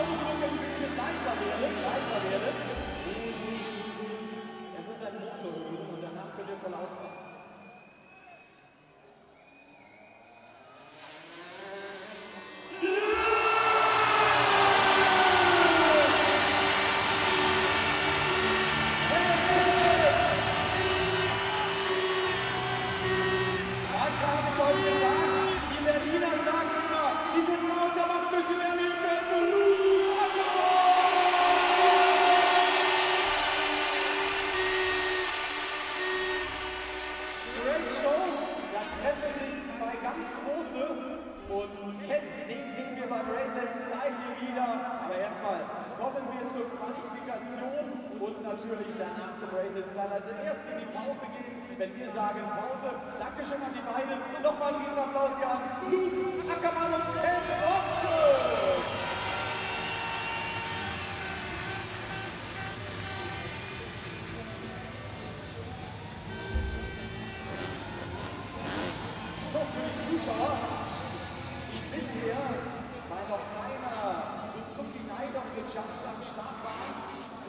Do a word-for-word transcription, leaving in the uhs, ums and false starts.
Augenblicke ein bisschen leiser werden, leiser werden. Er muss seinen Motor hören und danach könnt ihr voll ausrasten. Und Ken, den singen wir beim Race and Style hier wieder. Aber erstmal kommen wir zur Qualifikation und natürlich danach zum Race and Style. Also erst in die Pause gehen, wenn wir sagen Pause. Dankeschön an die beiden. Nochmal einen Riesenapplaus hier an Luke Ackermann und Ken Ochse. So, für die Zuschauer.